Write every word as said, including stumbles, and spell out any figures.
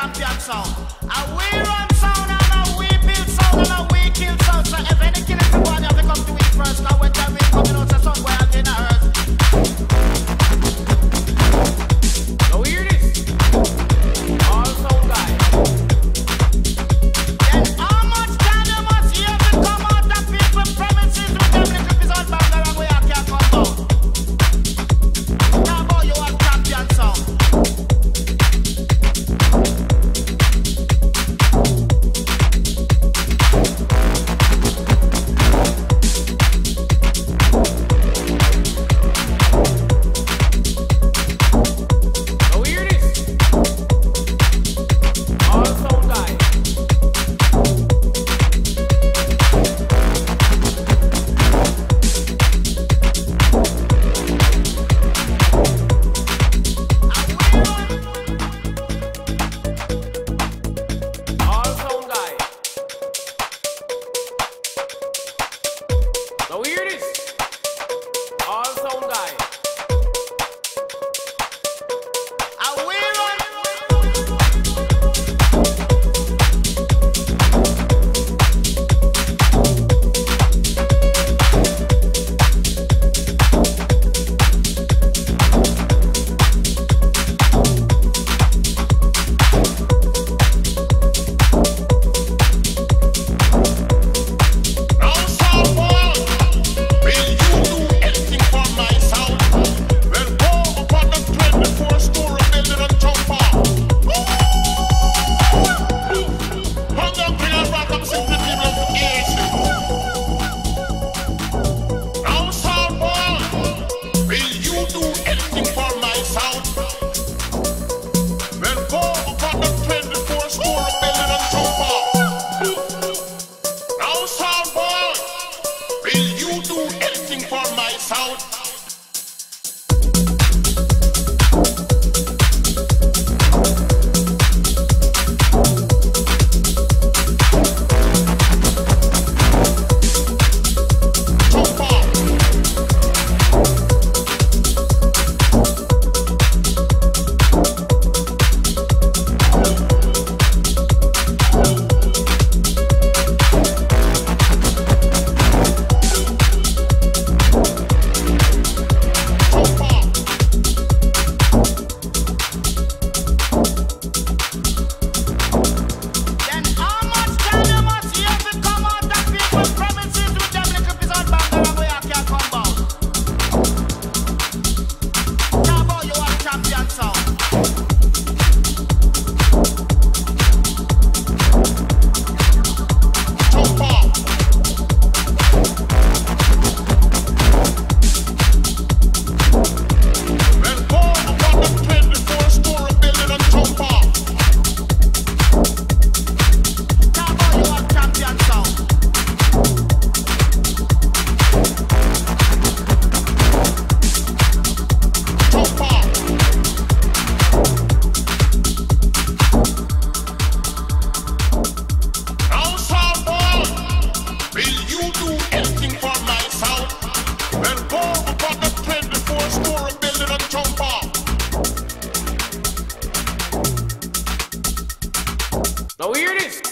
champion sound. And we run sound and we build sound and we kill sound. So if any killing people want to come to it first, now when time is coming out, so somewhere again the earth. Now hear this. All sound guys. Then how much time you must hear to come out of people's premises with them little piece of banger and we can't come out. Now boy, you are champion sound. Now hear this.